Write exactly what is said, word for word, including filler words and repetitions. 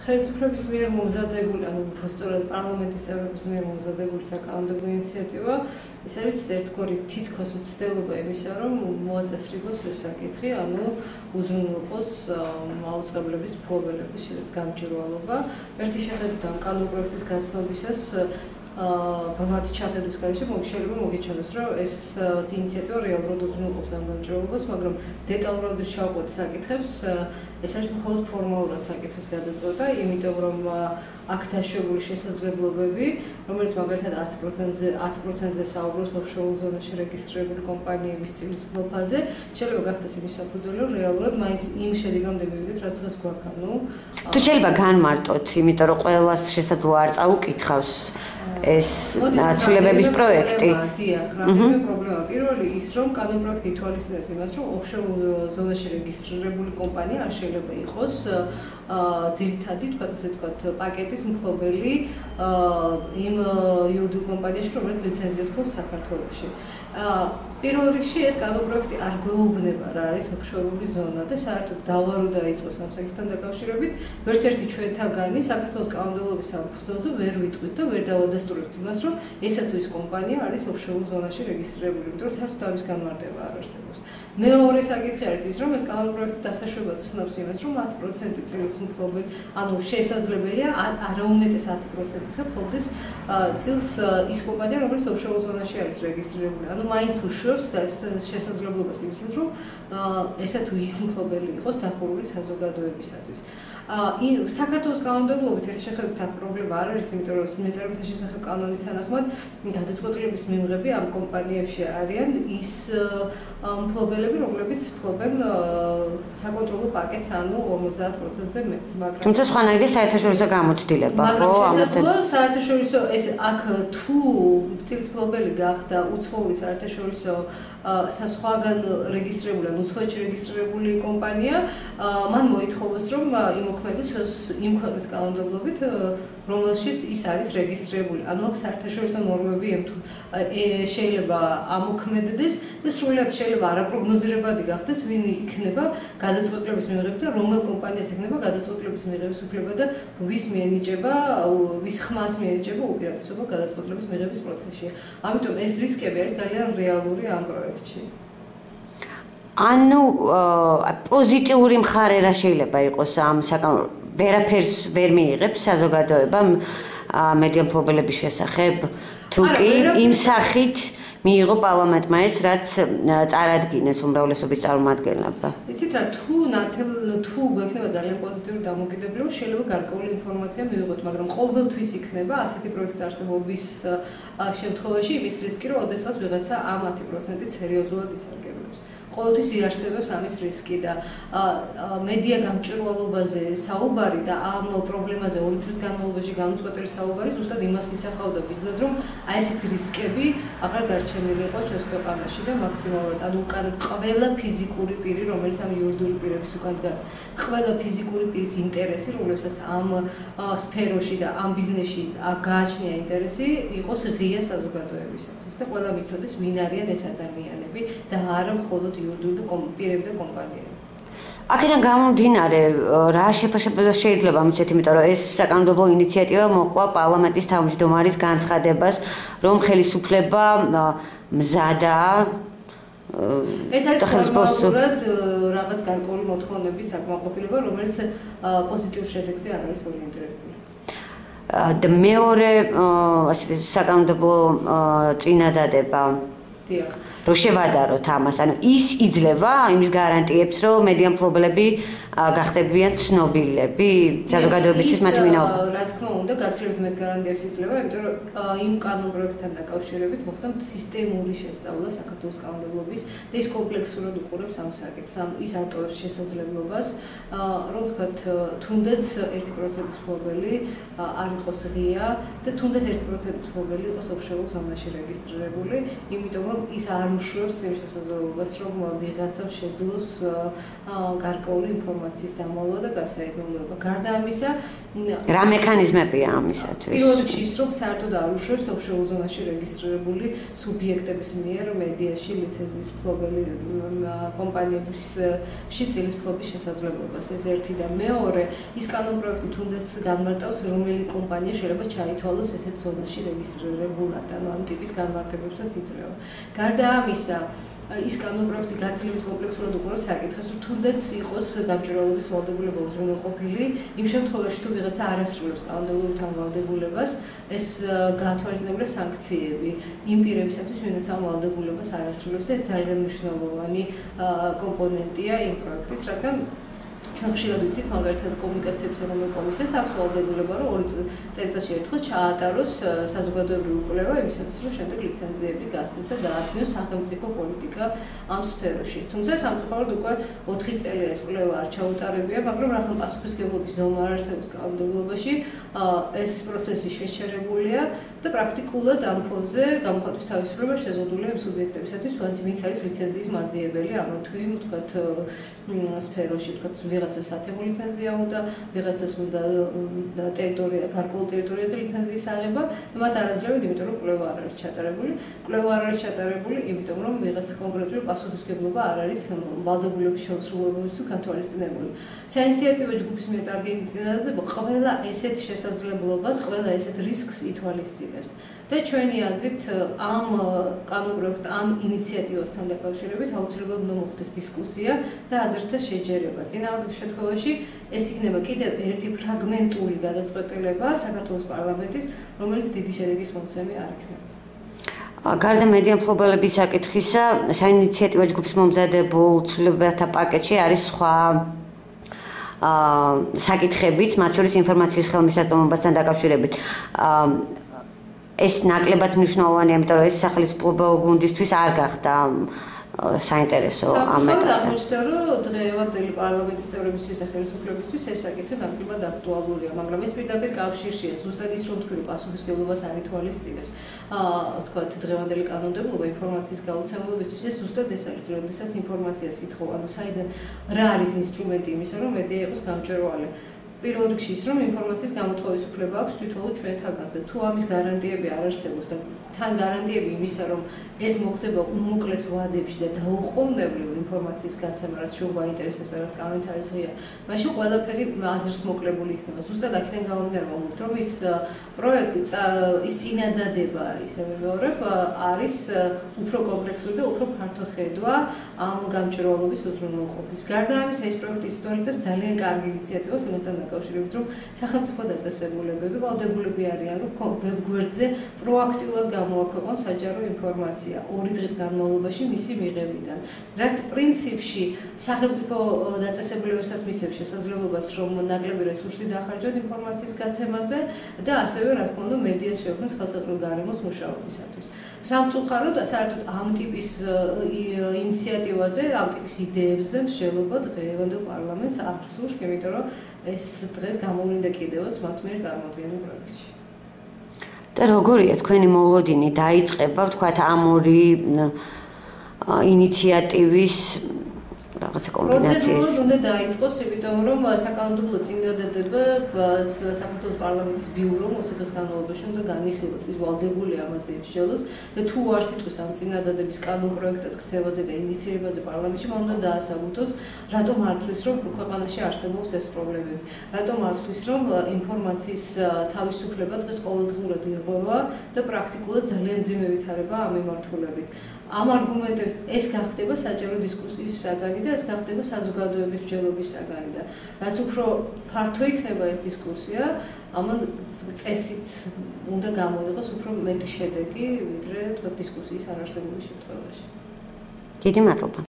ხელისუფლების მიერ მომზადებული, ანუ უფრო სწორად პარლამენტის წევრების მიერ მომზადებული საკანონმდებლო ინიციატივა, ეს არის ერთგვარი თითქოს მცდელობა იმისა, რომ მოაწესრიგოს ეს საკითხი, ანუ უზრუნველყოს მაუწყებლების მფლობელების განჭირვალობა. ერთი შეხედვით ამ კანონპროექტის გაცნობისას პროგრამატი ჩახედვის გარეშე შეიძლება მოგიჩვენოს, რომ ეს ინიციატივა რეალურად უზრუნველყოფს ამ განჭირვალობას, მაგრამ დეტალურად შევყვეთ საკითხებს, ეს არის მხოლოდ ფორმალურად საკითხის გადაწყვეტა, იმიტომ რომ აქ დაშვებული შესაძლებლობები, რომელიც მაგალითად ათი პროცენტზე საუბრობს ოფშორულ ზონაში რეგისტრირებული კომპანიების წილის ფლოფაზე, შეიძლება გახდეს იმის საფუძველი, რომ რეალურად მაინც იმ შედეგამდე მივიდეთ, რაც დღეს გვაქვს. ანუ თუ შეიძლება განმარტოთ, იმიტომ რომ ყველას შესაძლოა არ წაუკითხავს ეს ცვლილებების პროექტი. დიახ, რამდენიმე პრობლემა. პირველი ის, რომ კანონპროექტი ითვალისწინებს იმას, რომ ოფშორულ ზონაში რეგისტრირებული კომპანია არ შეიძლება იყოს ძირითადი, თქვათ ასე ვთქვათ, პაკეტის მფლობელი იმ იურიდიულ კომპანიაში, რომელიც ლიცენზიას ფლობს საქართველოში. პირველ რიგში ეს კანონპროექტი არ გვეუბნება რა არის ოფშორული ზონა და საერთოდ დავარო დაიწყოს ამ საკითხთან დაკავშირებით. ვერც ერთი ჩვენთაგანი საქართველოს კანონმდებლობის საფუძველზე ვერ ვიტყვით და ვერ დავადასტურებთ იმას, რომ ესა თუ ის კომპანია არის ოფშორულ ზონაში რეგისტრირებული, იმიტომ რომ საერთოდ ამის განმარტება არ არსებობს. მეორე საკითხი არის ის, რომ ეს კანონპროექტი დასაშვებად ცნობს იმას, რომ ათი პროცენტი წილის მფლობელი, ანუ შესაძლებელია არაუმეტეს ათი პროცენტისა ფლობდეს წილს ის კომპანია, რომელიც ოფშორულ ზონაში არის რეგისტრირებული. ანუ მაინც უშვებს და ეს შესაძლებლობას იმისათვის, რომ ესა თუ ის მფლობელი იყოს დახურული საზოგადოებისათვის. საქართველოს კანონმდებლობით ერთ შეხედვით აქ პრობლემა არ არის, იმიტომ რომ მეწერებთა შესახებ კანონის თანახმად გადაწყვეტილების მიღები ამ კომპანიებში არიან ის მფლობელები, რომლებიც ფლობენ საკონტროლო პაკეტს, ანუ ორმოცდაათ პროცენტზე მეტს, მაგრამ თუმცა სხვანაირი საერთაშორისო გამოცდილება, ხო, ამასთან საერთაშორისო ეს აქ თუ წილის მფლობელი გახდა უცხოური საერთაშორისო სხვაგან რეგისტრირებული, ანუ უცხოეთში რეგისტრირებული კომპანია, მან მოითხოვოს, რომ იმოქმედოს იმ ქვეყნის კანონმდებლობით, რომელშიც ის არის რეგისტრირებული. ანუ აქ საერთაშორისო ნორმები შეიძლება ამოქმედდეს და სრულად შეიძლება არაპროგნოზირებადი გახდეს, ვინ იქნება გადაწყვეტილების მიღება და რომელ კომპანიას იქნება გადაწყვეტილების მიღების უფლება და ვის მიენიჭება, ვის ხმას მიენიჭება უპირატესობა გადაწყვეტილების მიღების პროცესში. ამიტომ ეს რისკები არის ძალიან რეალური ამ პროექტში. ანუ პოზიტიური მხარე რა შეიძლება იყოს ამ საკანონმდებლო ვერაფერს ვერ მიიღებს საზოგადოება მედია მფლობელების შესახებ, თუ კი იმ სახით მიიღო პარლამენტმა ეს, რაც წარადგინეს უმრავლესობის წარმომადგენლებმა. იცით რა, თუ ნათელ თუ გვექნება ძალიან პოზიტიური დამოკიდებულება, შეიძლება გარკვეული ინფორმაცია მივიღოთ, მაგრამ ყოველთვის იქნება ასეთი პროექტის არსებობის შემთხვევაში იმის რისკი, რომ ოდესღაც ვიღაცა ამ ათი პროცენტით სერიოზულად ისარგებლებს. ყოველთვის იარსებებს ამის რისკი და მედია გამჭვირვალობაზე საუბარი და ამ პრობლემაზე ორი წლის განმავლობაში განუწყვეტელი საუბარი ზუსტად იმას ისახავდა ბიზნესად, რომ აი ესეთი რისკები აღარ დარჩენილი იყო ჩვენს ქვეყანაში და მაქსიმალურად, ანუ უკანაც ყველა ფიზიკური პირი, რომელიც ამ იურიდიული პირების უკან დგას, ყველა ფიზიკური პირის ინტერესი, რომლებსაც ამ სფეროში და ამ ბიზნესში გააჩნია ინტერესი, იყოს ღია საზოგადოებისათვის და ყველა მიცოდეს, ვინ არიან ეს ადამიანები და არა მხოლოდ იურიდიული პირები და კომპანიები. აქედან გამომდინარე, რა შეფასება შეიძლება მიცეთ, იმიტომ რომ ეს საკანონმდებლო ინიციატივა მოყვა პარლამენტის თავმჯდომარის განცხადებას, რომ ხელისუფლება მზადაა ეს არის ფორმალურად რაღაც გარკვეული მოთხოვნების დაკმაყოფილება, რომელიც პოზიტიურ შედეგზე არ არის ორიენტირებული. და მეორე საკანონმდებლო წინადადება დიახ. რომ შევადაროთ ამას, ანუ ის იძლევა იმის გარანტიებს, რომ მედია მფლობელები გახდებიან ცნობილები საზოგადოებისთვის მათი ვინაობა. რა თქმა უნდა, გაცილებით მეტ გარანტიებს იძლევა, იმიტომ რომ იმ კანონპროექტთან დაკავშირებით მოხდა სისტემური შესწავლა საქართველოს კანონმდებლობის და ის კომპლექსურად უყურებს ამ საკითხს. ანუ ის ავტორებს შესაძლებლობას, რომ თქვათ, თუნდაც ერთი პროცენტის მფლობელი არ იყოს ღია და თუნდაც ერთი პროცენტის მფლობელი იყოს ოფშორულ ზონაში რეგისტრირებული, იმიტომ რომ ის არ უშვებს იმ შესაძლებლობას, რომ ვიღაცამ შეძლოს გარკვეული ინფორმაციის დამალვა და გასაიდუმლოება. გარდა ამისა, რა მექანიზმებია ამისათვის? პირველ რიგში ის რომ საერთოდ არ უშუალოდ ოფშორ ზონაში რეგისტრირებული სუბიექტების მიერ მედიაში ლიცენზიის მფლობელი კომპანიებში წილის ფლობის შესაძლებლობას. ეს ერთი და მეორე, ის კანონპროექტი თუნდაც განმარტავს, რომელი კომპანია შეიძლება ჩაითვალოს ესეთ ზონაში რეგისტრირებულად, ანუ ამ ტიპის განმარტებებსაც იძლევა. გარდა ამისა, ის კანონპროექტი გაცილებით კომპლექსურად უყურებს საკითხებს, რომ თუნდაც იყოს გამჭვირვალობის ვალდებულება უზრუნველყოფილი, იმ შემთხვევაში თუ ვიღაცა არ ასრულებს კანონმდებლობით ამ ვალდებულებას, ეს გაათვალისწინებელია სანქციები იმ პირებისათვის, ვინაც ამ ვალდებულებას არ ასრულებს და ეს ძალიან მნიშვნელოვანი კომპონენტია იმ პროექტის, რადგან ჩვენ ხშირად ვიცით, მაგალითად კომუნიკაციების ეროვნულ კომისიას აქვს ვალდებულება, რომ ორი წელიწადში ერთხელ ჩაატაროს საზოგადოებრივი კვლევა იმისათვის, რომ შემდეგ ლიცენზიები გასცეს და დაადგინოს სახელმწიფო პოლიტიკა ამ სფეროში. თუმცა სამწუხაროდ უკვე ოთხი წელია ეს კვლევა არ ჩაუტარებია, მაგრამ რახან პასუხისმგებლობის ნორმა არ არსებობს კანონმდებლობაში, ეს პროცესი შეჩერებულია და პრაქტიკულად ამ ფონზე გამოხატვის თავისუფლება შეზღუდულია იმ სუბიექტებისათვის, ვინც არის ლიცენზიის მაძიებელი, ანუ თუ იმ თქვათ სფეროში, თქვათ ვიღაცას სათემო ლიცენზია უნდა, ვიღაცას უნდა ტერიტორია, გარკვეულ ტერიტორიაზე ლიცენზიის აღება, მათ არ აძლევენ, იმიტომ რომ კვლევა არ არის ჩატარებული. კვლევა არ არის ჩატარებული, იმიტომ რომ ვიღაც კონკრეტული პასუხისმგებლობა არ არის ვალდებულების შეუსრულებლობისთვის გათვალისწინებული. საინიციატივო ჯგუფის მიერ წარდგენილი წინადადება ყველა ესეთ შესაძლებლობას, ყველა ესეთ რისკს ითვალისწინებს. და ჩვენი აზრით ამ კანონპროექტ ამ ინიციატივასთან დაკავშირებით აუცილებლად უნდა მოხდეს დისკუსია და აზრთა შეჯერება. წინააღმდეგ შემთხვევაში ეს იქნება კიდევ ერთი ფრაგმენტული გადაწყვეტილება საქართველოს პარლამენტის, რომელიც დიდი შედეგის მომცემი არ იქნება. გარდა მედია მფლობელების საკითხისა, საინიციატივო ჯგუფის მომზადებულ ცვლილებათა პაკეტში არის სხვა საკითხებიც, მათ შორის ინფორმაციის ხელმისაწვდომობასთან დაკავშირებით. ეს ნაკლებად მნიშვნელოვანია, იმიტომ რომ ეს სახელმწიფო გუნდისთვის არ გახდა საინტერესო ამ ეტაპზე. აღმოჩნდა, რომ დღევანდელი პარლამენტის წევრებისთვის და ხელისუფლებისთვის ეს საკითხი ნაკლებად აქტუალურია, მაგრამ ეს პირდაპირ კავშირშია. ზუსტად ის რომ თქვი, რომ პასუხისმგებლობას არ ითვალისწინებს, აა თქვათ დღევანდელი კანონმდებლობა ინფორმაციის გაუცემელობისთვის, ეს ზუსტად ეს არის, როდესაც ინფორმაციას ითხოვ, ანუ საიდან რა არის ინსტრუმენტი იმისა, რომ მედია იყოს გამჭვირვალე. პირველ რიგში ის, რომ ინფორმაციის გამოთხოვის უფლება აქვს თვითონ ჩვენთანაც და თუ ამის გარანტიები არ არსებობს და თან გარანტიები იმისა, რომ ეს მოხდება უმოკლეს ვადებში და დაუყოვნებლივ ინფორმაციის გაცემა, რაც ჩვენ გვაინტერესებს და რაც კანონით არის ღია, მაშინ ყველაფერი აზრს მოკლებული იქნება. ზუსტად აქედან გამომდინარე, რომ ის პროექტი, ის წინადადება, ისევე მეორებ, არის უფრო კომპლექსური და უფრო ფართოხედვა ამ გამჭვირვალობის უზრუნველყოფის. გარდა ამისა, ეს პროექტი ისტორიისებს ძალიან კარგი ინიციატივას იმასთან დაკავშირებით, რომ სახელმწიფო დაწესებულებები ვალდებულები არიან, რომ ვებგვერდზე პროაქტიულად გამოაქვეყონ საჯარო ინფორმაცია ორი დღის განმავლობაში მისი მიღებიდან. რაც პრინციპში სახელმწიფო დაწესებულებებსაც მისცემს შესაძლებლობას, რომ ნაკლები რესურსი დაახარჯონ ინფორმაციის გაცემაზე და ასევე, რა თქმა უნდა, მედიას შეუქმნას ხელსაყრელ გარემოს მუშაობისათვის. სამწუხაროდ, საერთოდ ამ ტიპის ინიციატივაზე, ამ ტიპის იდეებზე მსჯელობა დღევანდელ პარლამენტს არ სურს, იმიტომ რომ ეს დღეს გამოვლინდა კიდევაც მათ მიერ წარმოადგენილ პროექტში. და როგორია თქვენი მოლოდინი დაიწყება, ვთქვათ, ამ ორი ინიციატივის რაღაცა კომბინაციის? პროცედურულად უნდა დაიწყოს, იმიტომ რომ საკანონმდებლო წინადადება საქართველოს პარლამენტის ბიურომ ოცი დღის განმავლობაში უნდა განიხილოს, ის ვალდებული ამაზე იბრძოლოს და თუ არც იტყვის ამ წინადადების კანონპროექტად ქცევაზე და ინიციირებაზე პარლამენტში, მან უნდა დაასაბუთოს, რატომ ართვლის, რომ ქვეყანაში არსებობს ეს პრობლემები. რატომ ართვლის, რომ ინფორმაციის თავისუფლება დღეს ყოველდღიურად ირღვევა და პრაქტიკულად ძალიან მძიმე ვითარებაა ამ მიმართულებით. ამ არგუმენტებს ეს გახდება საჯარო დისკუსიის საგანი და ეს გახდება საზოგადოების მსჯელობის საგანი და რაც უფრო ფართო იქნება ეს დისკუსია, ამან წესით უნდა გამოიღოს უფრო მეტი შედეგი, ვიდრე თქვა დისკუსიის არარსებობის შემთხვევაში. დიდი მადლობა.